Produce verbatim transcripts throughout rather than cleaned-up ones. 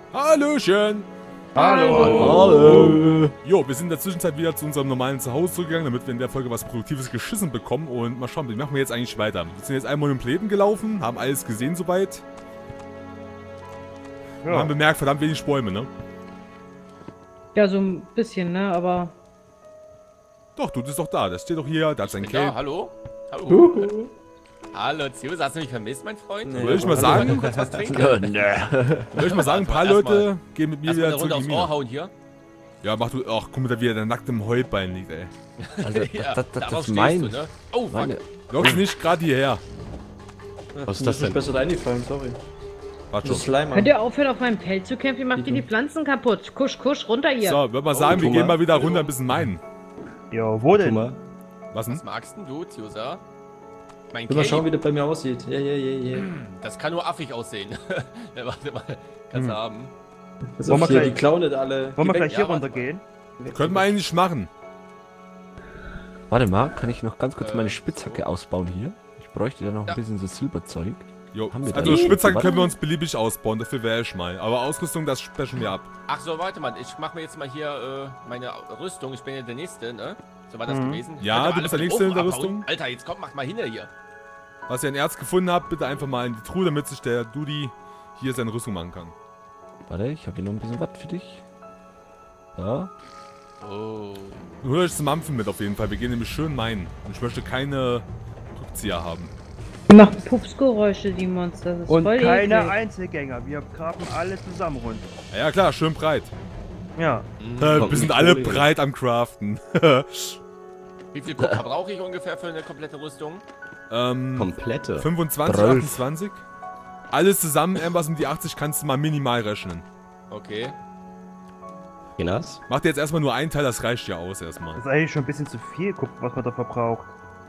Hallöchen! Hallo! Hallo! Jo, wir sind in der Zwischenzeit wieder zu unserem normalen Zuhause zurückgegangen, damit wir in der Folge was Produktives geschissen bekommen. Und mal schauen, wie machen wir jetzt eigentlich weiter? Wir sind jetzt einmal im Leben gelaufen, haben alles gesehen soweit. Ja. Und haben bemerkt, verdammt wenig Bäume, ne? Ja, so ein bisschen, ne, aber... Doch, du bist doch da. Der steht doch hier, da hat sein Cape. Ja, hallo? Hallo? Uh. Hallo, Zius, hast du mich vermisst, mein Freund? Nee, würde ich mal sagen... Kurz was trinken? Würde ich mal sagen, ein paar Leute gehen mit mir wieder zurück in die Mine. Hauen hier. Ja, mach du... Ach, guck mal, da wie er der nackt im Heulbein liegt, ey. Also, ja, das, das, das ist du, mein... ne? Oh, fuck. Lock's nicht gerade hierher. Was ist das denn? Besser eingefallen, sorry. Warte Das schon. Slime. Könnt ihr aufhören, auf meinem Feld zu kämpfen? Ihr macht ihr die Pflanzen kaputt. Kusch, kusch, runter hier. So, würde mal sagen, Oh, wir Thomas. gehen mal wieder runter ein bisschen meinen. Ja, wo denn? Mal. Was denn? Was magst denn du, Ziusa? Mein Will mal schauen, wie Cape? das bei mir aussieht. Ja, ja, ja, ja. Das kann nur affig aussehen. Ja, warte mal, kannst du haben. Das Wollen wir auf hier, gleich- die klauen nicht alle. Wollen wir Die gleich hier Ja, warte runtergehen? Können wir eigentlich machen. Warte mal, kann ich noch ganz kurz Äh, meine Spitzhacke ausbauen hier? Ich bräuchte da noch ein Ja. bisschen so Silberzeug. Jo. Haben wir Also da- Spitzhacke Warte. können wir uns beliebig ausbauen, dafür wäre ich mal. Aber Ausrüstung, das sprechen wir ab. Ach so, warte mal, ich mach mir jetzt mal hier äh, meine Rüstung. Ich bin ja der Nächste, ne? So war das Mhm. gewesen. Ja, Könnt ihr du mal bist alle der von Nächste in oben der abhauen? Rüstung. Alter, jetzt kommt, macht mal hinter hier. Was ihr ein Erz gefunden habt, bitte einfach mal in die Truhe, damit sich der Dudi hier seine Rüstung machen kann. Warte, ich habe hier noch ein bisschen was für dich. Ja. Oh. Hol euch zum Mampfen mit auf jeden Fall, wir gehen nämlich schön meinen. Und ich möchte keine Rückzieher haben. Die machen Pupsgeräusche, die Monster. Das ist Und voll keine eklig. Einzelgänger. Wir graben alle zusammen runter. Ja, ja klar, schön breit. Ja. Mhm. Äh, wir Kommt sind nicht alle Kohle hier. breit am Craften. Wie viel Kupfer brauche ich ungefähr für eine komplette Rüstung? ähm, Komplette. fünfundzwanzig, Zwölf. achtundzwanzig. Alles zusammen, irgendwas um die achtzig kannst du mal minimal rechnen. Okay. Genas? Mach dir jetzt erstmal nur einen Teil, das reicht ja aus erstmal. Das ist eigentlich schon ein bisschen zu viel. Guckt, was man da verbraucht.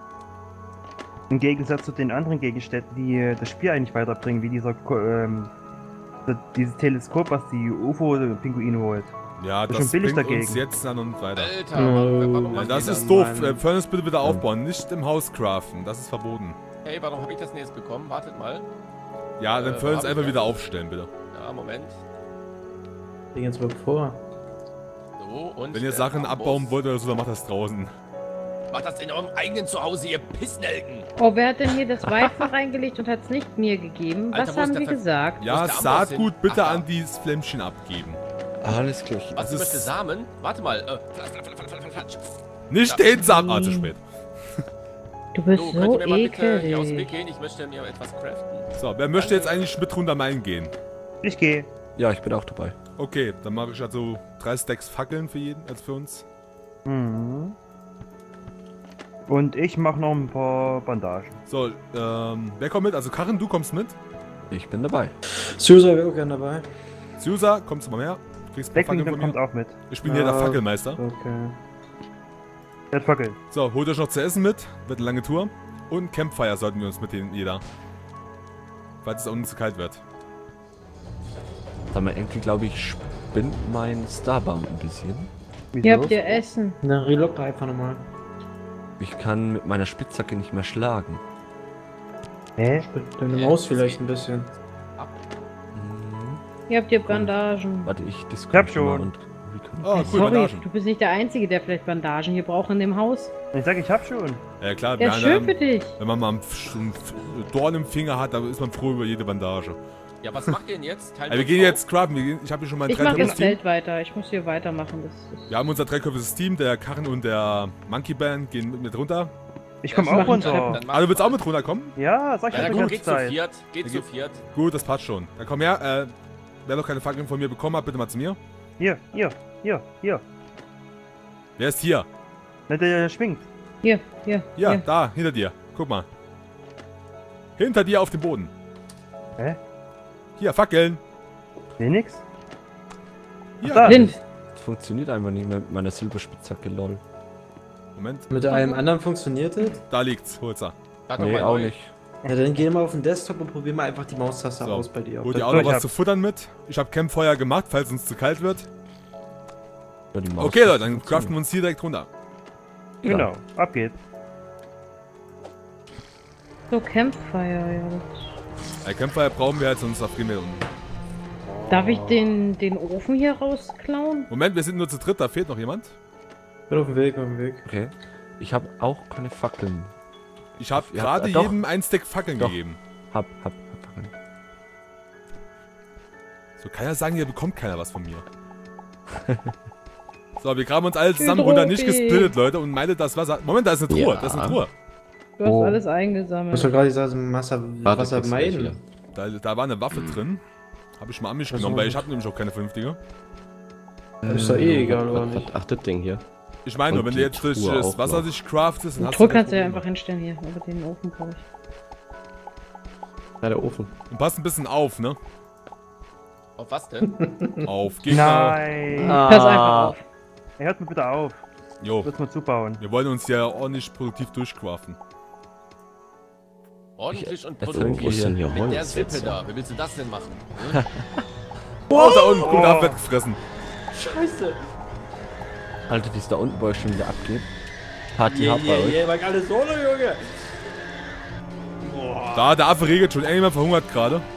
Im Gegensatz zu den anderen Gegenständen, die äh, das Spiel eigentlich weiterbringen, wie dieser Ko- ähm, das- dieses Teleskop, was die U F O-Pinguine holt. Ja, Ist das schon billig bringt uns dagegen. jetzt dann und weiter. Alter, No. warum, warum Ja, macht das ihr ist doof. Mann. Äh, Furnace bitte wieder aufbauen, nicht im Haus craften. Das ist verboten. Hey, warum habe ich das denn jetzt bekommen? Wartet mal. Ja, dann Äh, Furnace hab ich einfach das? wieder aufstellen, bitte. Ja, Moment. Ding jetzt mal vor. So, und... Wenn ihr äh, Sachen Bambus. abbauen wollt oder so, dann macht das draußen. Macht das in eurem eigenen Zuhause, ihr Pissnelken! Oh, wer hat denn hier das Weizen reingelegt und hat es nicht mir gegeben? Alter, Was wo ist haben der die Ver- gesagt? Ja, ist der Amboss Saatgut hin? bitte Ach, da. an dieses Flämmchen abgeben. Alles klar. Was, Das du ist- möchtest Samen? Warte mal. Äh, flatsch, flatsch, flatsch, flatsch, flatsch. Nicht Ja. den Samen. Ah, zu spät. Du bist So, so, könnt ihr mir mal bitte hier aus dem Weg ekelig. gehen? Ich möchte mir etwas craften. So, wer möchte jetzt eigentlich mit runter meinen gehen? Ich gehe. Ja, ich bin auch dabei. Okay, dann mache ich also drei Stacks Fackeln für jeden, also für uns. Mhm. Und ich mache noch ein paar Bandagen. So, ähm, wer kommt mit? Also Karin, du kommst mit. Ich bin dabei. Susa wäre auch gerne dabei. Susa, kommst du mal her? Du kriegst ein paar Fackeln Decklington von kommt mir. auch mit. Ich bin hier der Ja. Fackelmeister. Okay. Der hat Fackel. So, holt euch noch zu essen mit. Wird eine lange Tour. Und ein Campfire sollten wir uns mitnehmen, jeder. Falls es unten zu kalt wird. Da mein Enkel, glaube ich, spinnt mein Starbaum ein bisschen. Wieso? Hier habt ihr Essen. Na, relock einfach nochmal. Ich kann mit meiner Spitzhacke nicht mehr schlagen. Hä? Deine Ja, Maus das vielleicht geht. ein bisschen. Mhm. Hier habt ihr Bandagen. Warte, ich hab disconnecte schon. mal und reconnect. Oh, cool, Sorry, Bandagen. du bist nicht der Einzige, der vielleicht Bandagen hier braucht in dem Haus. Ich sag, ich hab schon. Ja klar, Der wir ist schön für haben, dich. wenn man mal einen F- einen F- Dorn im Finger hat, dann ist man froh über jede Bandage. Ja, was macht ihr denn jetzt? Teilen Also wir uns gehen auf? jetzt craften. Wir gehen, ich habe hier schon mein Ich mache dreiköpfiges das Team. Feld weiter. Ich muss hier weitermachen. Das ist Wir haben unser dreiköpfiges Team. Der Karin und der Monkey Band gehen mit, mit runter. Ich komm Ja, auch machen runter. Treppen. Dann Ah, du willst auch mit runterkommen? Ja, sag ich Ja, ja, dann die komm, ganze geht zu Zeit. viert. Geht Ja, zu geht- viert. Gut, das passt schon. Dann komm her. Äh, wer noch keine Fackeln von mir bekommen hat, bitte mal zu mir. Hier, hier, hier, hier. Wer ist hier? Na, der schwingt. hier, hier. Ja, hier. da, hinter dir. Guck mal. Hinter dir auf dem Boden. Hä? Hier, Fackeln. Will nix? Hier. Da. Blind. Das funktioniert einfach nicht mehr mit meiner Silberspitzhacke, lol. Moment, Mit einem anderen funktioniert das? da liegt's. Hol's da. Lad doch Nee, mal auch neu. nicht. Ja, dann geh mal auf den Desktop und probier mal einfach die Maustaste So. aus bei dir. Holt Das ihr auch soll noch ich was hab. zu futtern mit? Ich habe Campfeuer gemacht, falls uns zu kalt wird. Ja, die Maus Okay, Leute, muss dann funktionieren. craften wir uns hier direkt runter. Genau, ab geht's. So, Campfire, ja. das- Ein Campfire brauchen wir halt, sonst erfrieren wir unten. Darf ich den, den Ofen hier rausklauen? Moment, wir sind nur zu dritt, da fehlt noch jemand. Bin auf dem Weg, auf dem Weg. Okay. Ich habe auch keine Fackeln. Ich habe Ja, gerade äh, doch. jedem ein Stack Fackeln Doch. gegeben. Hab, hab, hab Fackeln. So kann ja sagen, hier bekommt keiner was von mir. So, wir graben uns alle zusammen runter, nicht Hydropi. gesplittet, Leute, und meine das Wasser. Moment, da ist eine Truhe, Ja. da ist eine Truhe. Du hast Oh. alles Du eingesammelt. hast doch gerade gesagt, Wasser, Warte, Wasser kriegst du gleich meiden. Da, da war eine Waffe drin. Habe ich mal an mich Ach so. genommen, weil ich habe nämlich auch keine vernünftige. Ist doch eh egal, oder Was- nicht? Ach, das Ding hier. Ich meine nur, Und wenn du die jetzt durch Truhe das auch Wasser noch. dich craftest, dann Den hast Truhe du keine kannst du ja Probleme. einfach hinstellen hier, aber den Ofen brauche ich. Ja, der Ofen. Und pass ein bisschen auf, ne? Auf was denn? Auf Gegner. Nein! Pass einfach auf. Ey, hört mir bitte auf. Jo, Lass mal zubauen. wir wollen uns ja ordentlich produktiv durchcraften. Ordentlich und jetzt Wo produktiv. ist denn hier Mit der Holz Sippe jetzt? da. Wie willst du das denn machen? Oh, da unten, guck, da wird gefressen. Scheiße. Alter, die ist da unten bei euch schon wieder abgeht. Party Yeah, hart bei yeah, euch. yeah, war alles solo, Junge. Da, der Affe regelt schon. Irgendjemand verhungert gerade. Äh,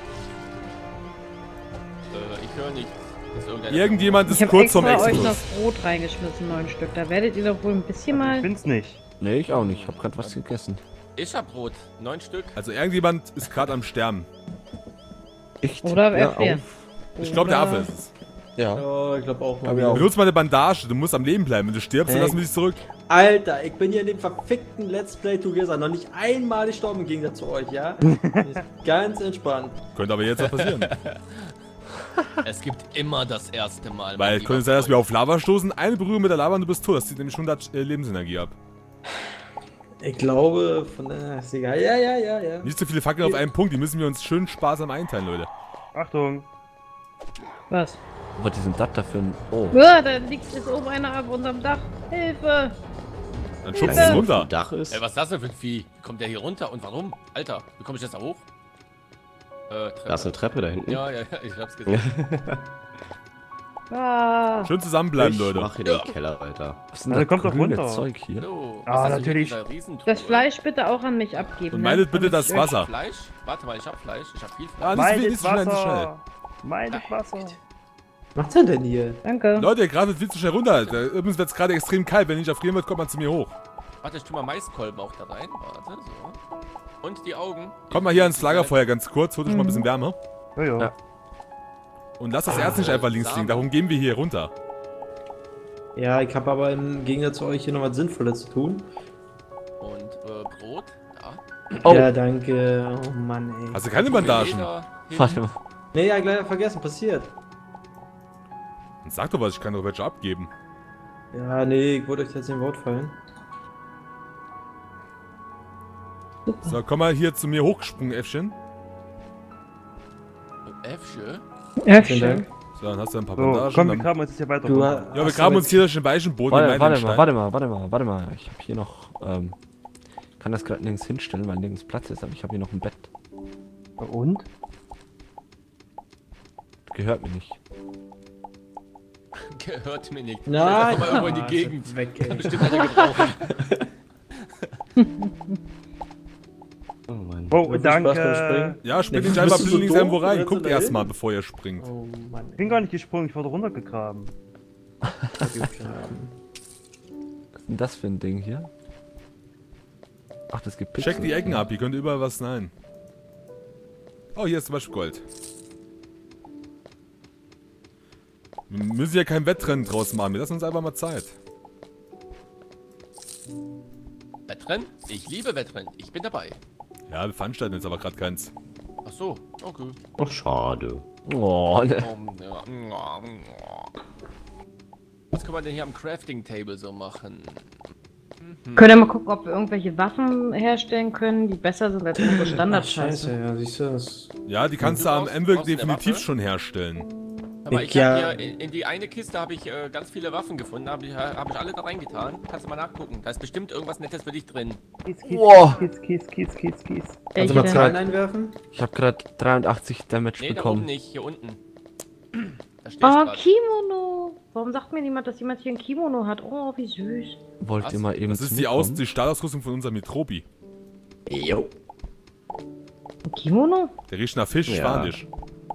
ich höre nichts. Ist irgendeiner- Irgendjemand Ich ist habe kurz vorm extra euch noch Exodus. Brot reingeschmissen, neun Stück. Da werdet ihr doch wohl ein bisschen Ich mal... bin's nicht. Nee, ich auch nicht. Ich hab grad was gegessen. Ich hab Brot. Neun Stück. Also irgendjemand ist gerade am Sterben. Echt? Oder ja, F vier. auf. Ich glaube, der Oder- Affe ist es. Ja. Oh, ich glaube auch. Hab ich auch. Benutz mal eine Bandage, du musst am Leben bleiben. Wenn du stirbst, dann Hey. lassen wir dich zurück. Alter, ich bin hier in dem verfickten Let's Play Together noch nicht einmal gestorben im Gegensatz zu euch, ja? Ist ganz entspannt. Könnte aber jetzt was passieren. Es gibt immer das erste Mal. mein Weil lieber könnte sein, dass wir Freund. auf Lava stoßen, eine Berührung mit der Lava und du bist tot. Das zieht nämlich hundert äh, Lebensenergie ab. Ich glaube, von der. Ist egal. Ja, ja, ja, ja. Nicht so viele Fackeln auf einen Punkt, die müssen wir uns schön sparsam einteilen, Leute. Achtung! Was? Was ist denn das da für ein... Oh. Ja, da liegt jetzt oben einer auf unserem Dach. Hilfe! Dann schubst Hilfe. es runter. Dach ist. Ey, was ist das denn für ein Vieh? Wie kommt der hier runter und warum? Alter, wie komme ich jetzt da hoch? Äh, Treppe. Da ist eine Treppe da hinten. Ja, ja, ja, ich hab's gesehen. Ah, Schön zusammenbleiben, Ich Leute. mach hier den Keller, Alter. Was ist denn Also das kommt doch grüne runter. Zeug hier? So, Ah, was hast du natürlich. hier in dieser Riesentruhe? das Fleisch bitte auch an mich abgeben. Und ne? meidet bitte Damit das ich euch- Wasser. Fleisch? Warte mal, ich hab Fleisch. Ich hab viel Ah, Fleisch. nicht so viel, nicht so schnell, Meinet nicht so schnell. Wasser! Meinet Wasser! Was macht er denn hier? Danke. Leute, ihr gratet viel zu schnell runter. Da, übrigens wird es gerade extrem kalt. Wenn ihr nicht erfrieren wird, kommt man zu mir hoch. Warte, ich tu mal Maiskolben auch da rein. Warte, so. Und die Augen. Kommt mal hier ans Lagerfeuer ganz kurz, holt euch mal ein bisschen Wärme. Ja, ja. Ja. Und lasst das Erz nicht einfach links liegen. Darum gehen wir hier runter. Ja, ich habe aber im Gegensatz zu euch hier noch was Sinnvolles zu tun. Und äh, Brot. Ja. Oh. Ja, danke. Oh Mann, ey. Hast du keine Bandagen? Leder hin. Warte mal. Nee, ja, gleich vergessen, passiert. Dann sag doch was, ich kann doch welche abgeben. Ja, nee, ich wollte euch jetzt in Wort fallen. So, komm mal hier zu mir hochgesprungen, Äffchen. Äffchen. Ja, Vielen schön. Dank. So, dann hast du ein paar So, Bandagen. komm, wir dann- graben uns jetzt hier weiter. Du, runter. ja, wir Achso, graben uns jetzt- hier durch den weichen Boden. Warte, in warte Meilenstein. mal, warte mal, warte mal, warte mal. Ich habe hier noch, ähm, kann das gerade nirgends hinstellen, weil nirgends Platz ist, aber ich habe hier noch ein Bett. Und? Gehört mir nicht. Gehört mir nicht. Nein! Stell das doch mal irgendwo in die Ah, Gegend. ist weg, Kann ey. bestimmt einer gebrauchen. Oh Mann. Oh, Viel Spaß beim danke! Springen. Ja, spring Nee, nicht bist einfach du so blindlings doof? irgendwo rein. Rennst du Guckt da erst hin? mal, bevor ihr springt. Oh Mann, Ich bin gar nicht gesprungen, ich wurde runtergegraben. ey. Was ist denn das für ein Ding hier? Ach, das gibt Pixel. Checkt die Ecken ab, hier könnte überall was sein. Oh, hier ist zum Beispiel Gold. Wir müssen ja kein Wettrennen draus machen, wir lassen uns einfach mal Zeit. Wettrennen? Ich liebe Wettrennen. Ich bin dabei. Ja, wir veranstalten jetzt aber gerade keins. Ach so, okay. Oh, schade. Oh, ne. Um, ja, ja, ja. Was kann man denn hier am Crafting Table so machen? Könnt ihr mal gucken, ob wir irgendwelche Waffen herstellen können, die besser sind als unsere Ach, Standardscheiße. scheiße, ja, siehst du das? Ja, die kannst du am brauchst- Emweg brauchst du eine definitiv Waffe? schon herstellen. Aber ich Ja. habe hier in, in die eine Kiste habe ich äh, ganz viele Waffen gefunden, habe ich, hab ich alle da reingetan. Kannst du mal nachgucken. Da ist bestimmt irgendwas Nettes für dich drin. Kies, Kies, Wow. Kies, Kies, Kies, Kies, Kies. Kannst du Welche mal denn? Zahlen einwerfen? Ich habe gerade dreiundachtzig Damage Nee, da oben bekommen. nicht, hier unten. Da steht Oh, grad. Kimono! Warum sagt mir niemand, dass jemand hier ein Kimono hat? Oh, wie süß. Wollt Was? ihr mal eben Das ist zu die, mir Aus kommen? die Stahlausrüstung von unserem Mitrobi. Jo. Ein Kimono? Der riecht nach Fisch, Ja. Spanisch.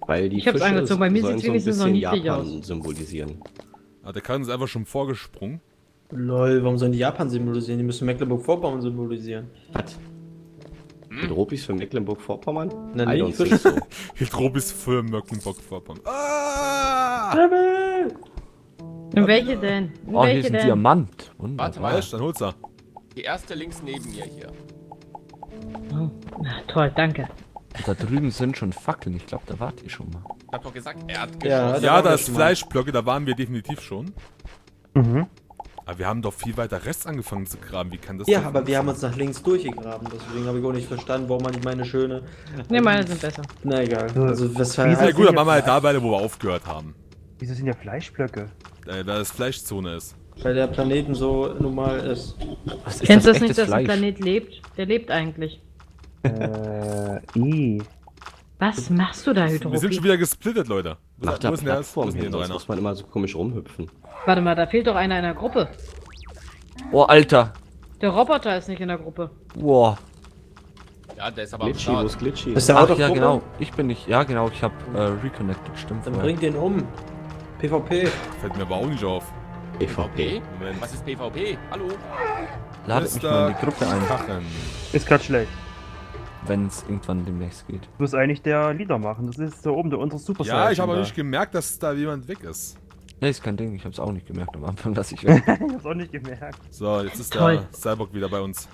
Weil die Ich hab's Fische angezogen, bei mir sollen sieht's so ein wenigstens noch bisschen niedlich Japan aus. symbolisieren. Ah, der Karren ist einfach schon vorgesprungen. Lol, warum sollen die Japan symbolisieren? Die müssen Mecklenburg-Vorpommern symbolisieren. Was? Hydropis für Mecklenburg-Vorpommern? Na, I nee, don't Fisch- think so. Hydropis für Mecklenburg-Vorpommern. Ah! In welche denn? In Oh, hier welche ist ein denn? Diamant. Warte Wunderbar. mal. Weißt, dann hol's er. Die erste links neben mir hier. Oh, na, toll, danke. Da drüben sind schon Fackeln. Ich glaube, da wart ihr schon mal. Ich hab doch gesagt, Erdgeschoss. Ja, da Ja, waren wir da ist schon mal. Fleischblöcke, da waren wir definitiv schon. Mhm. Aber wir haben doch viel weiter rechts angefangen zu graben. Wie kann das Ja, denn aber wir haben uns funktionieren? nach links durchgegraben, deswegen habe ich auch nicht verstanden, warum man nicht meine schöne... Ne, meine sind besser. Na egal, So, also weshalb... wie ist Ja das gut, dann denn machen wir halt jetzt- da weiter, wo wir aufgehört haben. Wieso sind ja Fleischblöcke? Äh, da das Fleischzone ist. Weil der Planeten so normal ist. Was Kennst du das echtes nicht, dass ein Fleisch? Planet lebt? Der lebt eigentlich. Äh, i. Was machst du da, Wir sind schon Hydropi? wieder gesplittet, Leute. Wo Nach ist- der wo ist denn der- wo Plattform ist denn hin, hier sonst einer? muss man immer so komisch rumhüpfen. Warte mal, da fehlt doch einer in der Gruppe. Oh, Alter. Der Roboter ist nicht in der Gruppe. Wow. Ja, der ist aber am Glitchy, wo Start. ist Glitchy? Ist der Ach Auto ja, genau. Ich bin nicht. Ja, genau. Ich habe äh, reconnected. Stimmt. Dann vorher. bring den um. PvP. Fällt mir aber auch nicht auf. E V P. Moment. Was ist PvP? Hallo? Ladet mich mal in die Gruppe ein, Kachen. Ist grad schlecht. wenn es irgendwann demnächst geht. Du musst eigentlich der Leader machen. Das ist da oben, der unsere Super Ja, ich habe aber da. nicht gemerkt, dass da jemand weg ist. Ne, ist kein Ding. Ich habe es auch nicht gemerkt am Anfang, dass ich weg bin. Ich hab's auch nicht gemerkt. So, jetzt ist Toll. der Cyborg wieder bei uns.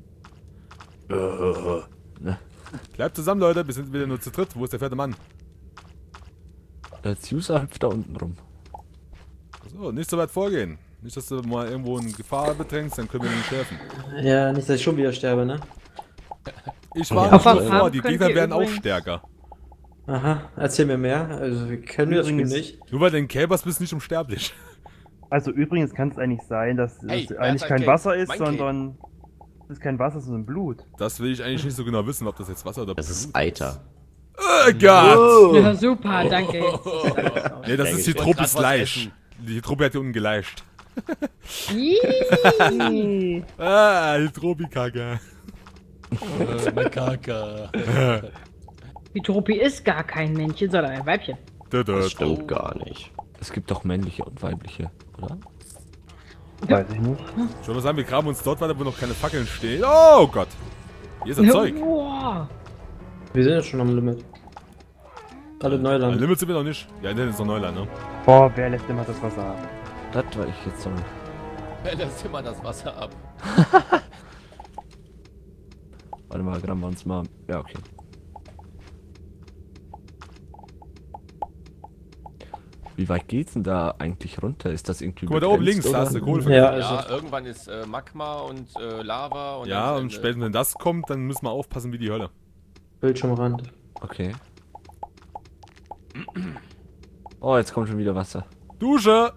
Ne? Bleibt zusammen, Leute. Wir sind wieder nur zu dritt. Wo ist der vierte Mann? Als User hüpft da unten rum. So, nicht so weit vorgehen. Nicht, dass du mal irgendwo in Gefahr bedrängst, dann können wir nicht helfen. Ja, nicht, dass ich schon wieder sterbe, ne? Ich war Auf nicht der vor, Farm die könnt Gegner ihr werden auch übrigens- stärker. Aha, erzähl mir mehr. Also, wir kennen das Spiel Übrigens- nicht. Nur weil du den Kälbers bist, nicht unsterblich. Also übrigens kann es eigentlich sein, dass Hey, es wer eigentlich hat kein ein Wasser Cape? ist, Mein Cape. sondern es ist kein Wasser, sondern Blut. Das will ich eigentlich nicht so genau wissen, ob das jetzt Wasser oder Das ist Blut Eiter. Oh Gott! Ja, super, danke. Nee, das ist die Ich wollte Truppe grad was Fleisch. essen. Die Truppe hat hier unten geleicht. Ih. Ah, die Tropikacke. Äh, mein Kaka. Hydropi ist gar kein Männchen, sondern ein Weibchen. Das stimmt gar nicht. Es gibt doch männliche und weibliche, oder? Weiß ich nicht. Ich würde mal sagen, wir graben uns dort weiter, wo noch keine Fackeln stehen. Oh Gott! Hier ist ein Zeug. Boah. Wir sind jetzt schon am Limit. Alle Ein Neuland. Limit sind wir noch nicht. Ja, das ist noch Neuland, ne? Boah, wer lässt immer das Wasser ab? Das war ich jetzt so. Lass immer das Wasser ab. Warte mal, graben wir uns mal. Ja, okay. Wie weit geht's denn da eigentlich runter? Ist das irgendwie Guck mal, da oben begrenzt, links, da oder? hast du Kohle. Ja, Ja, also, irgendwann ist äh, Magma und äh, Lava und Ja, dann und ist später, wenn das kommt, dann müssen wir aufpassen wie die Hölle. Bildschirmrand. Okay. Oh, jetzt kommt schon wieder Wasser. Dusche!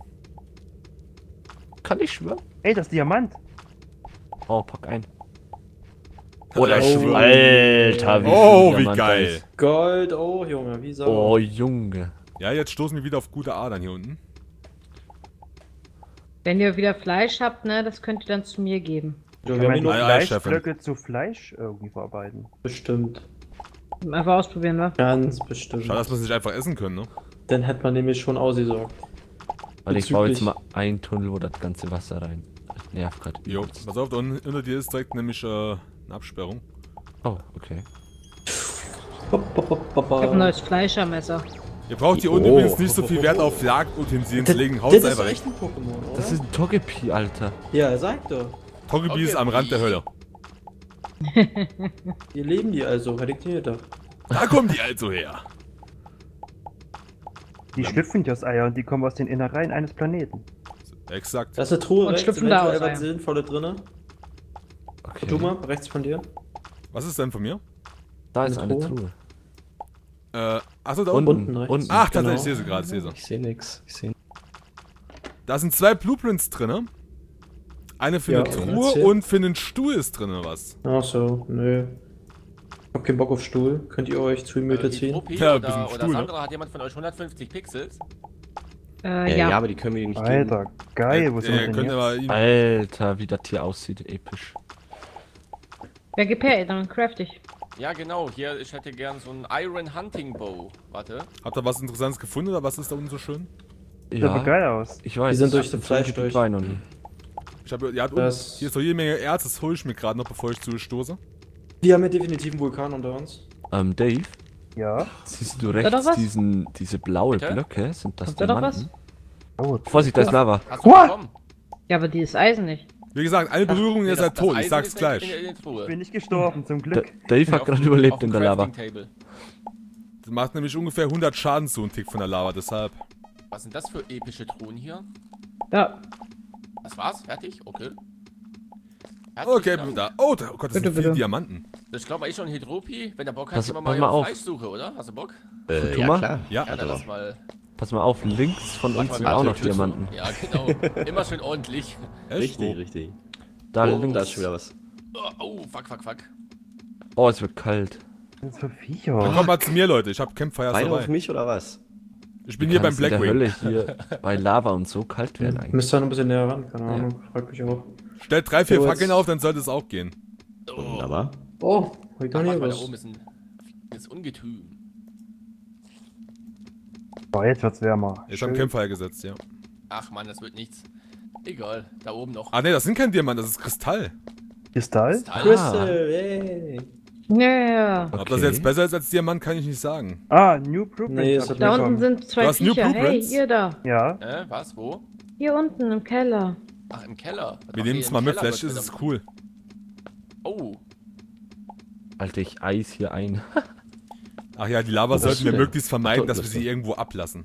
Kann ich schwören? Ey, das Diamant! Oh, pack ein. Oh, der Oh. Schw- Alter, wie Oh, viel wie Diamant da geil. ist. Gold, oh Junge, wie Sau. Oh, Junge. Ja, jetzt stoßen wir wieder auf gute Adern hier unten. Wenn ihr wieder Fleisch habt, ne, das könnt ihr dann zu mir geben. Jo, Kann wir haben man hier die noch Ja, ja, Fleischblöcke zu Fleisch irgendwie verarbeiten? bestimmt. Einfach ausprobieren, wa? Ganz bestimmt. Schade, dass wir es nicht einfach essen können, ne? Dann hätte man nämlich schon ausgesorgt. Weil ich baue jetzt mal Bezüglich- einen Tunnel, wo das ganze Wasser rein. Das nervt gerade. Jo, pass auf, da unten unter dir ist direkt nämlich äh, eine Absperrung. Oh, okay. Bop, bop, bop, bop, Ich hab ein neues Fleischermesser. Ihr braucht hier unten Oh. übrigens nicht so viel Wert auf Jagdutensilien zu legen. Haut Das ist einfach doch weg. echt ein Pokémon, oder? Das ist ein Togepi, Alter. Ja, sag doch. Togepi Okay. ist am Rand der Hölle. Hier leben die also, verdickt ihr doch. Da kommen die also her. Die schlüpfen nicht aus Eiern, die kommen aus den Innereien eines Planeten. Exakt. Da ist eine Truhe Und rechts, schlüpfen da eventuell aus was Eiern. Sinnvolle drinne. Okay. Tu mal, rechts von dir. Was ist denn von mir? Da ist Eine eine Truhe. Truhe. Äh, achso, da Unten, unten. unten rechts. unten. Ach, Genau. tatsächlich, ich sehe sie gerade, ich sehe sie. Ich sehe nix. Ich sehe Da sind zwei Blueprints drin. Eine für Ja, eine Truhe erzähl. und für einen Stuhl ist drin, oder was? Ach so, nö. Ich hab keinen Bock auf Stuhl. Könnt ihr euch zu Gemüte äh, ziehen? Hydropi Ja, ein oder, bisschen oder Stuhl, ne? Sandra, hat jemand von euch hundertfünfzig Pixels? Äh, Äh, ja. ja, aber die können wir dir nicht geben. Alter, geil, wo äh, sind wir ihr denn könnt jetzt? aber ihn, Alter, wie das hier aussieht, episch. Wer gibt her, dann craft ich. Ja, genau. Hier, ich hätte gern so ein Iron Hunting Bow. Warte. Habt ihr was Interessantes gefunden oder was ist da unten so schön? Sieht aber geil aus. Ich weiß. Die sind durch ich das hab Fleisch die durch. Beine noch nie. Ich habe, ja, Das- hier ist doch jede Menge Erz, das hole ich mir gerade noch, bevor ich zustoße. Wir haben ja definitiv einen Vulkan unter uns. Ähm, Dave, Ja. siehst du da rechts doch was? diesen, diese blaue Bitte? Blöcke? Sind das Kommt da doch was? Diamanten? Oh, Vorsicht, da ist Lava. Hast du What? bekommen? Ja, aber die ist Eisen nicht. Wie gesagt, eine Berührung, ihr Nee, seid das- das tot, ich Eisen sag's ist in- gleich. in- in der Truhe. bin ich gestorben, zum Da, Glück. Dave hat Auf gerade dem- überlebt auf dem in der Lava. Crafting Table. Das macht nämlich ungefähr hundert Schaden so ein Tick von der Lava, deshalb. Was sind das für epische Truhen hier? Ja, Das war's? Fertig? Okay. Okay, Dank. da. Oh, da, oh Gott, das Bitte, sind viele bitte. Diamanten. Ich glaube, ich schon Hydropi. Wenn der Bock hat, Pass- gehen wir pass mal, mal auf auf. Fleischsuche, oder? Hast du Bock? Äh, Tu ja, mal. klar. Ja. Ja, dann lass mal. Pass mal auf, links von mach uns mal sind ganz auch schön noch Tür zu. Diamanten. Ja, genau. Immer schön ordentlich. Echt? Richtig, Wo? richtig. Da Oh, links. da ist schon wieder was. Oh, oh, fuck, fuck, fuck. Oh, es wird kalt. Das ist für Dann Viecher. kommt mal zu mir, Leute. Ich hab Campfires Beide auf dabei. mich oder was? Ich bin Wie hier beim kann es in der Blackwing. Hölle hier bei Lava und so kalt werden eigentlich. Müsst ihr noch ein bisschen näher ran, keine Ahnung. Frag mich auch. Stellt drei, vier So, Fackeln jetzt- auf, dann sollte es auch gehen. Wunderbar. Oh, ich Ach, kann warte hier mal, da was. oben ist ein ist Ungetüm. Boah, jetzt wird's wärmer. Ich hab Schön. Campfire gesetzt, ja. Ach man, das wird nichts. Egal, da oben noch. Ah ne, das sind kein Diamant, das ist Kristall. Kristall? Teil. Crystal, yay. ja. Ob das Okay. jetzt besser ist als Diamant, kann ich nicht sagen. Ah, New Blueprint. Nee, hab es ich hat- Da bekommen. unten sind Du zwei hast New Viecher. Hey, Blueprints? ihr da. Ja. Äh, was? Wo? Hier unten im Keller. Ach, im Keller. Wir Ach, nehmen nee, es im mal mit, Keller vielleicht wird's ist es wieder- cool. Oh, Alter, ich eis hier ein. Ach ja, die Lava Was sollten wir denn? möglichst vermeiden, Ach, dass wir das sie ist- irgendwo ablassen.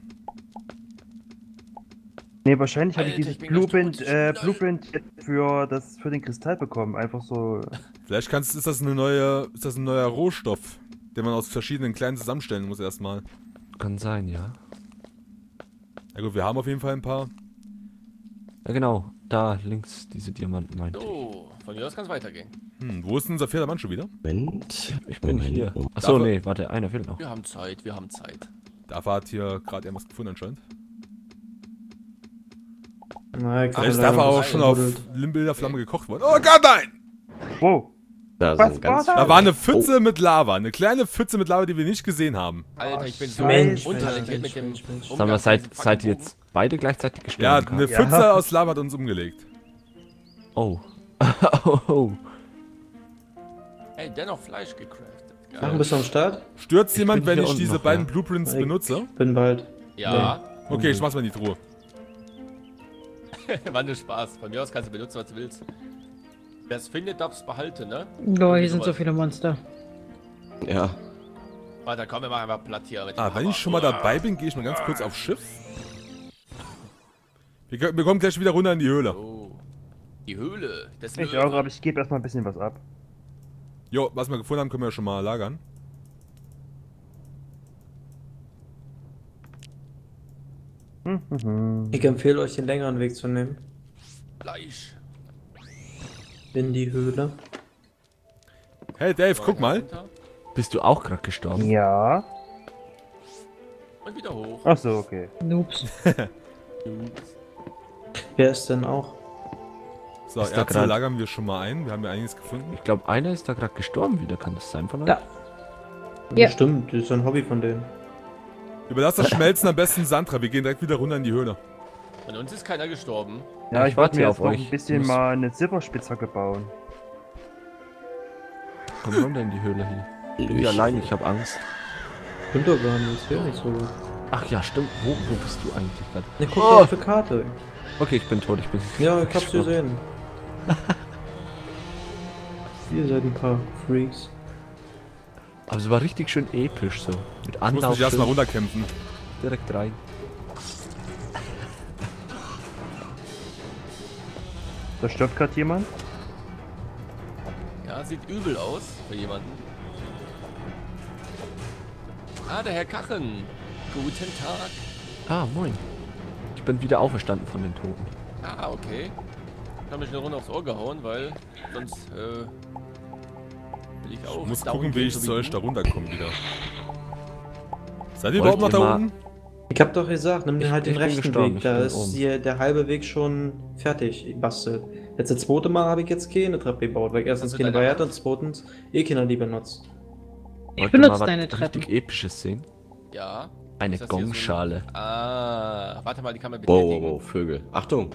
Nee, wahrscheinlich habe ich Alter, dieses ich bin gleich Blueprint, tot. äh, Blueprint für das für den Kristall bekommen. Einfach so. Vielleicht kannst, ist das eine neue, ist das ein neuer Rohstoff, den man aus verschiedenen kleinen zusammenstellen muss erstmal. Kann sein, ja. Na gut, wir haben auf jeden Fall ein paar. Ja genau, da links diese Diamanten meinte ich. so. Von mir aus kann es weitergehen. Hm, wo ist denn unser vierter Mann schon wieder? Moment. Ich bin Moment. hier. Moment. Achso, Dafür- nee, warte, einer fehlt noch. Wir haben Zeit, wir haben Zeit. Dafür hat hier gerade irgendwas gefunden anscheinend. Nein, Vielleicht ist leider dafür auch was schon auf eingebuddelt. Limbilderflamme gekocht worden. Oh Gott, nein! Wow. Da Was sind ganz war Da das? war eine Pfütze mit Lava. Eine kleine Pfütze mit Lava, die wir nicht gesehen haben. Alter, ich bin so Mensch, untalentiert Mensch, mit dem. Mensch, Mensch. Sagen wir, Umgang seid, mit dem seid ihr fucking jetzt beide gleichzeitig Ja, gestorben? eine Ja. Pfütze aus Lava hat uns umgelegt. Oh. oh. oh. Bogen. Ey, dennoch Fleisch gecraftet. Ach, Geil. bist du am Start? Stürzt Ich jemand, bin wenn hier ich unten diese noch, beiden ja. Blueprints Ich benutze? Bin bald. Ja, Okay, ich mach's mal in die Truhe. war nur Spaß. Von mir aus kannst du benutzen, was du willst. Wer es findet, darf es behalten, ne? Boah, hier sind so viele Monster. Ja. Warte, komm, wir machen einfach platt hier. Mit Ah, dem wenn Hammer. ich schon mal dabei bin, gehe ich mal ganz kurz aufs Schiff. Wir, können- wir kommen gleich wieder runter in die Höhle. Oh. Die Höhle des Ich Löwen. auch, aber ich gebe erstmal ein bisschen was ab. Jo, was wir gefunden haben, können wir ja schon mal lagern. Hm, hm, hm. Ich empfehle euch, den längeren Weg zu nehmen. Fleisch. In die Höhle. Hey Dave, So, guck mal. runter Bist du auch gerade gestorben? Ja. Und wieder hoch. Ach so, okay. Noobs. Wer ist denn auch? So, Ist da Erze grad- lagern wir schon mal ein. Wir haben ja einiges gefunden. Ich glaube, einer ist da gerade gestorben wieder. Kann das sein von euch? Da. Ja. Stimmt, das ist ein Hobby von denen. Überlass das Schmelzen am besten Sandra. Wir gehen direkt wieder runter in die Höhle. Von uns ist keiner gestorben. Ja, Ja, ich, ich wollte warte mir hier jetzt auf noch euch. ein bisschen Muss- mal eine Silberspitzhacke bauen. Komm runter in die Höhle hier. Ich bin hier allein, ich habe Angst. Stimmt doch gar nicht, wäre nicht so gut. Ach ja, stimmt. Wo, wo bist du eigentlich gerade? Ne, guck Oh. doch auf die Karte. Okay, ich bin tot, ich bin. Ja, ich hab's gestorben. gesehen. Ihr seid ein paar Freaks. Aber es war richtig schön episch so. Mit Ich muss Anlauf mich erstmal schön runterkämpfen. direkt rein. Da stirbt gerade jemand. Ja, sieht übel aus für jemanden. Ah, der Herr Kachen. Guten Tag. Ah, moin. Ich bin wieder auferstanden von den Toten. Ah, okay. Ich habe mich eine Runde aufs Ohr gehauen, weil sonst äh, will ich auch. Ich muss down gucken, wie gehen, ich so zu euch da du. runterkomme wieder. Seid ihr Wollt überhaupt noch ihr da mal- unten? Ich hab doch gesagt, nimm Ich- halt den ich bin rechten gestorben, Weg. ich Da bin ist oben. hier der halbe Weg schon fertig bastelt. Jetzt das zweite Mal habe ich jetzt keine Treppe gebaut, weil ich erstens Also keine deine bei hatte Hand? und zweitens eh keiner die benutzt. Ich benutze deine Treppen. Richtig Episches sehen. Ja. Eine Ist das hier so ein- Gongschale. Ah, warte mal, die kann man Wow, betätigen. wow, wow, Vögel. Achtung!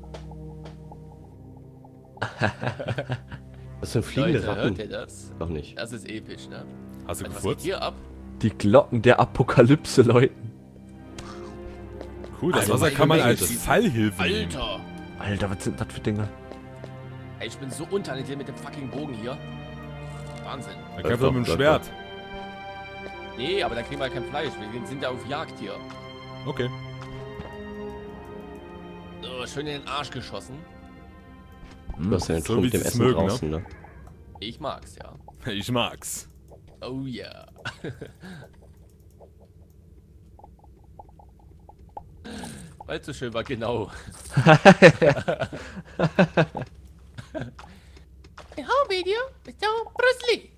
Was für ein fliegende Leute, hört Ratten? ihr das? Noch nicht. Das ist episch, ne? Hast du Was geht gefurzt? hier ab? Die Glocken der Apokalypse läuten. Cool, das Alter, Wasser meine kann man Güte. als Fallhilfe nehmen. Alter! Alter, was sind das für Dinger? Ey, ich bin so untalentiert mit dem fucking Bogen hier. Wahnsinn. Dann kämpft er mit dem Läuft Schwert. Nee, aber da kriegen wir kein Fleisch. Wir sind ja auf Jagd hier. Okay. So, schön in den Arsch geschossen. Du hast ja den So Trupp wie mit dem sie's Essen mögen, ne? draußen, ne? Ich mag's, ja. Ich mag's. Oh yeah. Weil es so schön war, genau. Video mit Bruce Lee.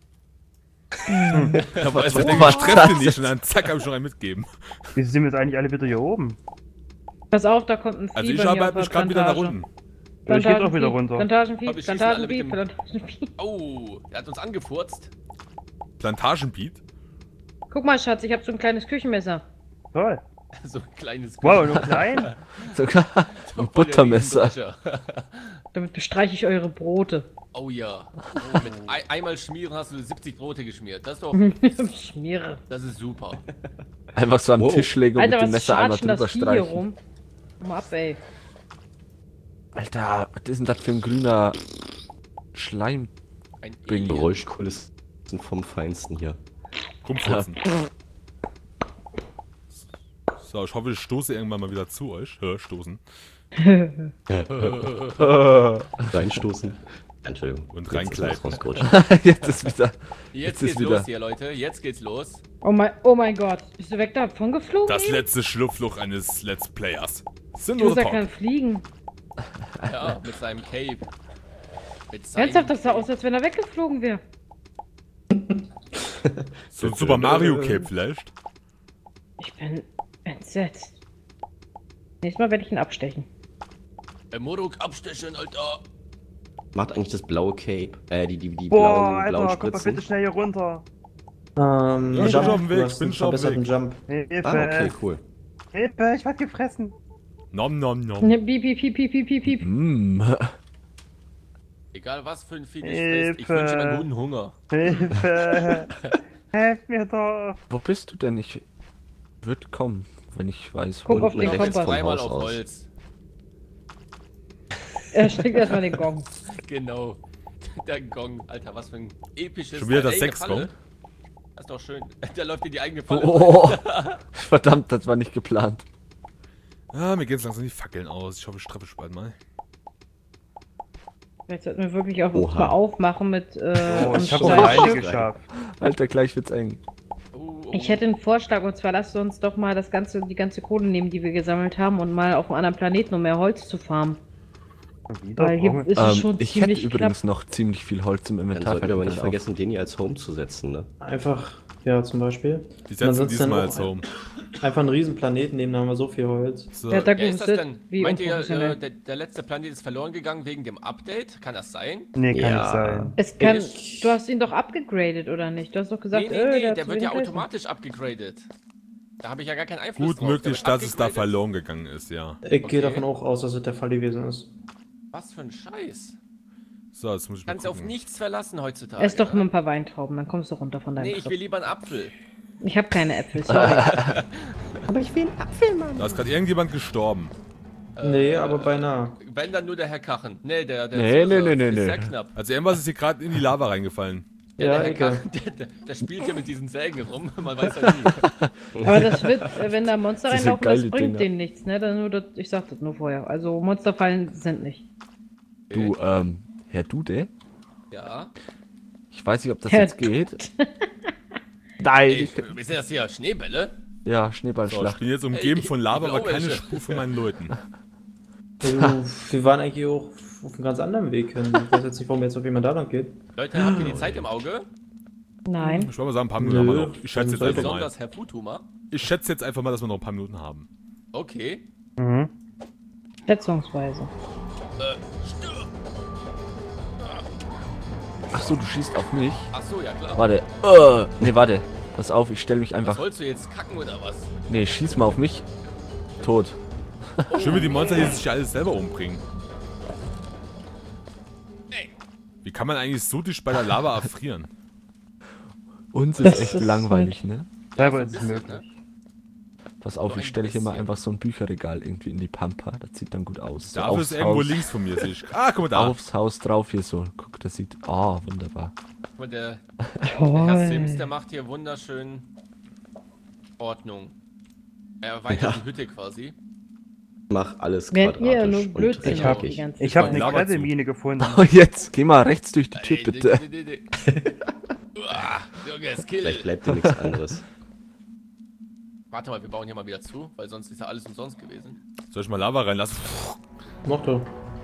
Aber was ich denke, war ich treffe das den nicht und dann zack, hab ich schon einen mitgeben. Wieso sind wir jetzt eigentlich alle wieder hier oben? Pass auf, da kommt ein Vieh Also ich bei mir arbeite auf mich der gerade wieder nach Plantage. unten. Ja, ich geh doch wieder Plantagenvieh, runter. Plantagenvieh, Aber wir schießen alle Plantagenvieh, mit Plantagenvieh. Oh, er hat uns angefurzt. Plantagenbeat. Guck mal, Schatz, ich habe so ein kleines Küchenmesser. Toll. So ein kleines Wow, nur klein. Sogar ein Buttermesser. Damit bestreiche ich eure Brote. Oh ja. Oh, mit ein, einmal schmieren hast du siebzig Brote geschmiert. Das ist doch, Schmiere. das ist super. Einfach so am Wow. Tisch legen und Alter, mit dem was Messer einmal scharrt denn drüber das Vieh hier streichen. rum? Komm mal ab, ey. Alter, was ist denn das für ein grüner Schleim? Ein Bing. Alien. Geräuschkulissen vom Feinsten hier. Rumfurzen. So, ich hoffe, ich stoße irgendwann mal wieder zu euch. Hör, stoßen. Reinstoßen. Entschuldigung. Und reinkleiden. Rausrutschen. Jetzt ist wieder. Jetzt, Jetzt geht's ist wieder- los hier, Leute. Jetzt geht's los. Oh mein, oh mein Gott. Bist du weg davon geflogen? Das eben? letzte Schlupfloch eines Let's Players. Du Sinnloser ja kann Talk. fliegen. Ja, mit seinem Cape. Mit seinem Ernsthaft, das sah Cape. aus, als wenn er weggeflogen wäre. So ein Super Mario Cape vielleicht. Ich bin entsetzt. Nächstes Mal werde ich ihn abstechen. Äh, Moruk abstechen, Alter. Macht eigentlich das blaue Cape. Äh, die, die, die Boah, blauen, Alter, blauen kommt mal Spritzen. bitte schnell hier runter. Ähm, Ja, ich bin Jump, schon auf dem Weg, du hast ich bin einen schon auf dem verbesserten Jump. Hilfe, Ah, okay, cool. Hilfe, ich werd gefressen. Nom nom nom. Ne, Piep, piep, piep, piep, piep, piep, piep. Mm. Egal was für ein Vieh du Hilfe. sprichst, ich wünsche meinen guten Hunger. Hilfe. Helft mir doch. Wo bist du denn? Ich würde kommen, wenn ich weiß, Guck wo. auf Unten den rechts Kompass. vom Dreimal Haus auf aus. Holz. Er steckt erstmal den Gong. Genau. Der Gong. Alter, was für ein episches... Schon wieder das Ey, eine Falle. Sechs-Gong? Das ist doch schön. Der läuft in die eigene Falle. Oh, verdammt, das war nicht geplant. Ah, mir geht's langsam die Fackeln aus. Ich hoffe, ich treffe bald mal. Jetzt sollten wir wirklich auch Oha. mal aufmachen mit äh, Oh, und ich hab Stein. noch eine geschafft. Alter, gleich wird's eng. Oh, oh. Ich hätte einen Vorschlag, und zwar lasst uns doch mal das ganze, die ganze Kohle nehmen, die wir gesammelt haben, und mal auf einem anderen Planeten, um mehr Holz zu farmen. Wieder, Weil hier brauchen ist es Ähm, schon ich hätte ziemlich übrigens noch ziemlich viel Holz im Dann Inventar. sollten wir aber fällt nicht mir vergessen, den hier als Home zu setzen, ne? Einfach, ja, zum Beispiel. Die Man setzen setzt dann diesmal auch als Home. Einfach einen riesen Planeten nehmen, da haben wir so viel Holz. So. Ja, da Wer ist das gut, denn? wie Meint ihr, unprofessionell. äh, der, der letzte Planet ist verloren gegangen wegen dem Update? Kann das sein? Nee, kann Ja. nicht sein. Es kann, Ich- du hast ihn doch abgegradet, oder nicht? Du hast doch gesagt, nee, nee, äh, nee, der, hat der zu wird ja wenig Holz. automatisch abgegradet. Da habe ich ja gar keinen Einfluss Gut drauf. möglich, Der wird dass es da abgegradet. verloren gegangen ist, ja. Ich gehe Okay. davon auch aus, dass es der Fall gewesen ist. Was für ein Scheiß. So, jetzt muss ich mal Kannst du auf gucken. nichts verlassen heutzutage. Ess doch nur ein paar Weintrauben, dann kommst du runter von deinem Nee, ich Trip. will lieber einen Apfel. Ich habe keine Äpfel, sorry. Aber ich will einen Apfel, Mann. Da ist gerade irgendjemand gestorben. Nee, aber beinahe. Wenn dann nur der Herr Kachen. Nee, der, der Nee, ist, nee, äh, nee, nee, ist nee. sehr knapp. Also irgendwas ist hier gerade in die Lava reingefallen. Ja, Ja, der Herr Ecke. Kachen, der, der, der spielt hier mit diesen Sägen rum. Man weiß ja nie. Aber das wird, äh, wenn da Monster Diese reinlaufen, das geile bringt Dinger. denen nichts, ne? Dann nur das, ich sag das nur vorher. Also Monsterfallen sind nicht. Du, ähm, Herr Dude? Ja. Ich weiß nicht, ob das Herr jetzt geht. Nein! Ey, ich- wir sind das hier Schneebälle? Ja, So, ich Schneeballschlacht. bin jetzt umgeben Ey, von Lava, ich aber glaube, keine ich- Spur von meinen Leuten. Du, wir waren eigentlich auch auf einem ganz anderen Weg hin. Ich weiß jetzt nicht, warum jetzt auf jemand da lang geht. Leute, habt ihr die Zeit im Auge? Nein. Ich würde mal sagen, ein paar Minuten haben wir Nö, noch. Ich schätze jetzt dann einfach mal. Besonders Herr Futuma. Ich schätze jetzt einfach mal, dass wir noch ein paar Minuten haben. Okay. Mhm. Schätzungsweise. Äh, stirb! Ach so, du schießt auf mich. Ach so, ja klar. Warte. Uh, nee, warte. Pass auf, ich stelle mich Was einfach. sollst du jetzt kacken oder was? Nee, schieß mal auf mich. Tot. Schön, wie die Monster hier sich alles selber umbringen. Wie kann man eigentlich so dicht bei der Lava erfrieren? Uns Das ist echt ist langweilig, ne? Selber so ist es ein bisschen, möglich. Pass auf, Nur ich ein stelle hier mal bisschen. einfach so ein Bücherregal irgendwie in die Pampa. Das sieht dann gut aus. So Dafür ist irgendwo Haus, links von mir, sehe ich. Ah, guck mal da. aufs Haus drauf hier so. Guck, das sieht. Ah, wunderbar. Guck mal, Der, der Herr Sims, der Toll. macht hier wunderschön Ordnung. Er erweitert Ja. die Hütte quasi. Mach alles Während ihr quadratisch nur und Blödsinn Ich macht hab- die rechteckiig. ganze Ich habe Zeit. eine Lava zu. Klettermine gefunden. Oh, jetzt geh mal rechts durch die Tür, Ey, bitte. di- di- di- di. Uah, Junge, Vielleicht Skill. bleibt dir nichts anderes. Warte mal, wir bauen hier mal wieder zu, weil sonst ist ja alles umsonst gewesen. Soll ich mal Lava reinlassen? Mach doch.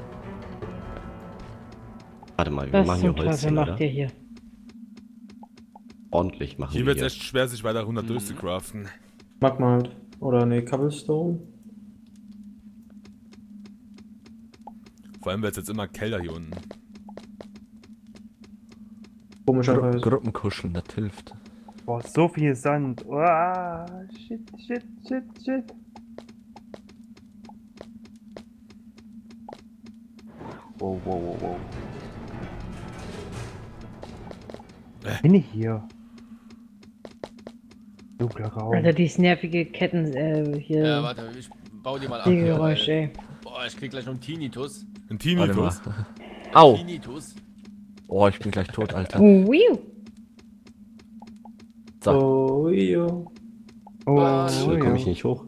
Warte mal, wir Was machen zum hier Holz Teufel hin, macht oder? ihr hier? Ordentlich machen Hier wir wird es hier. echt schwer, sich weiter runter Mhm. durchzucraften. Magma halt. Oder ne, Cobblestone. Vor allem wird es jetzt immer kälter hier unten. Gru Komischerweise. Gruppenkuscheln, das hilft. Boah, so viel Sand. Uah, shit, shit, shit, shit. Wow, wow, wow, wow. Äh. Bin ich hier? Dunkler Raum. Alter, dieses nervige Ketten, äh, hier. Ja, warte, ich baue die mal ab. die hier, Geräusche, weil- ey. Boah, ich krieg gleich noch einen Tinnitus. Ein Warte mal. Tinnitus. Au! Tinnitus. Oh, ich bin gleich tot, Alter. Oh, wiu. So. Oh, jo. Oh, Was? Da ja. komme ich nicht hoch.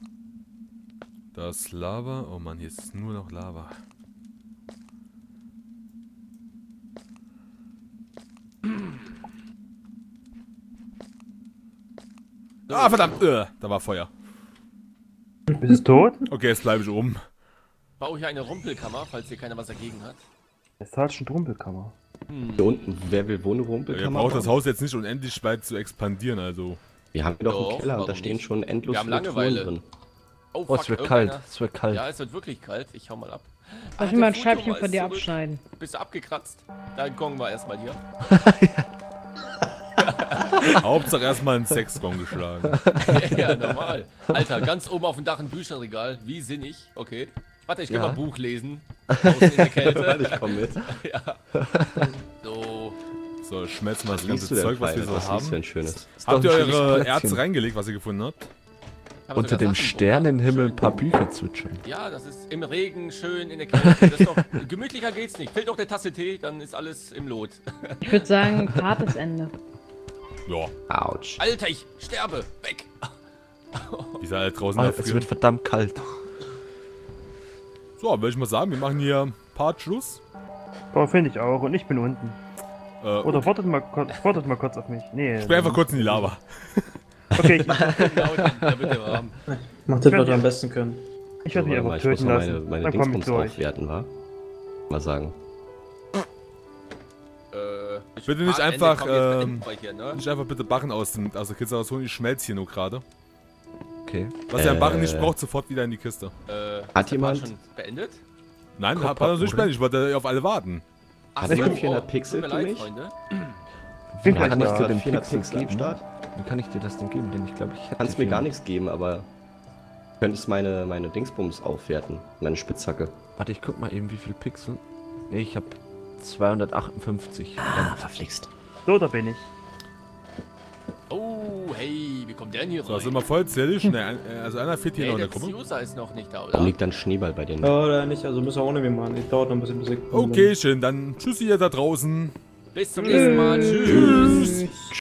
Da ist Lava. Oh Mann, hier ist nur noch Lava. Ah, verdammt! Äh, da war Feuer. Bist du tot? Okay, jetzt bleibe ich oben. Baue hier eine Rumpelkammer, falls hier keiner was dagegen hat. Das ist halt schon Rumpelkammer. Hier unten, wer will wohnen, Ihr Rumpelkammer? braucht das Haus jetzt nicht unendlich weit zu expandieren, also. Wir haben hier doch Doch, einen Keller und da warum stehen nicht? schon endlos Wir haben viele Langeweile. Truhen drin. Oh, Oh, es wird kalt. Es wird kalt. Ja, es wird wirklich kalt. Ich hau mal ab. Soll ich Ach, mal ein der Scheibchen Foto von ist dir zurück. abschneiden? Bist du abgekratzt? Dann gongen wir erstmal hier. Hauptsache erstmal ein Sexgong geschlagen. Ja, normal. Alter, ganz oben auf dem Dach ein Bücherregal. Wie sinnig. Okay. Warte, ich kann Ja. mal Buch lesen. Draußen in der Kälte. Warte, ich komm mit. Ja. So. So, schmelzen wir das Was ganze liest du denn, Zeug, was wir Feine? so Was liest du haben. denn Schönes? Ist doch Habt ihr ein schönes eure Plätzchen. Erze reingelegt, was ihr gefunden habt? Haben Unter sogar dem Sachen, Sternenhimmel ein paar schön. Bücher zwitschern. Ja, das ist im Regen, schön in der Kälte. Das ist doch, gemütlicher geht's nicht. Fehlt noch eine Tasse Tee, dann ist alles im Lot. Ich würde sagen, hartes Ende. Ja, Autsch. Alter, ich sterbe. Weg. die sind alle draußen Oh, dafür. es wird verdammt kalt. So, würde ich mal sagen, wir machen hier Part Schluss. Oh, finde ich auch. Und ich bin unten. Äh, Oder wartet mal, kurz- wartet mal kurz auf mich. Nee. ich bin einfach kurz in die Lava. Okay, ich, Genau, da wird der warm. Macht das, was wir am besten können. ich werde mich Warte mal, einfach ich muss töten noch lassen. meine, meine Dann komme ich Dingsbums zu euch. aufwerten, wa? Mal sagen. Äh, ich- Bitte nicht Part Ende einfach, kommt jetzt ähm, beenden wir hier, ne? Nicht einfach bitte Barren aus, dem, aus der Kiste rausholen, ich schmelze hier nur gerade. Okay. Was ihr an Barren Äh. nicht braucht, sofort wieder in die Kiste. Äh, Hat ist der Part jemand- schon beendet? Nein, Kopf hat man ab, nicht oder? mehr, ich wollte auf alle warten. Ach Hat jemand vierhundert Pixel tut für mir leid, mich? Freunde. Bin Wie gleich kann ich da. dir den vierhundert Pixel Pixel am geben? Start? Wie kann ich dir das denn geben? Denn ich glaube, ich hätte. Kannst mir gar viel. nichts geben, aber du könntest meine, meine Dingsbums aufwerten. Meine Spitzhacke. Warte, ich guck mal eben, wie viel Pixel. Nee, ich habe zweihundertachtundfünfzig. Ah, verflixt. So, da bin ich. Oh, hey, wie kommt der denn hier So, rein? sind wir vollzählig. Ne, ein- äh, also einer fehlt hier Hey, noch in der der Gruppe. User ist noch nicht da, Warum oder? liegt dann Schneeball bei dir? Oder nicht, also müssen wir ohne mir machen. Das dauert noch ein bisschen, bis ich. Okay, schön, dann tschüssi ihr da draußen. Bis zum nächsten Mal. Tschüss. Tschüss.